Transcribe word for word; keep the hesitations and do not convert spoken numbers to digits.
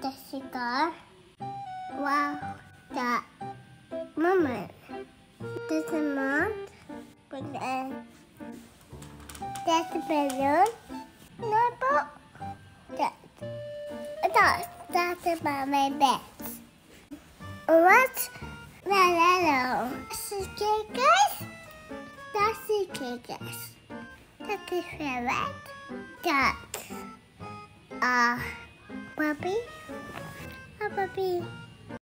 the cigar. Wow, the moment. There's a mom. Bring the There's a balloon. Notebook. That, that, that's about my bed. What's the yellow? That's the cakes. That's the cakes. That's the favorite. That's uh, Barbie. A Barbie.